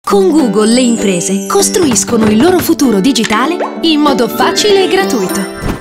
Con Google le imprese costruiscono il loro futuro digitale in modo facile e gratuito.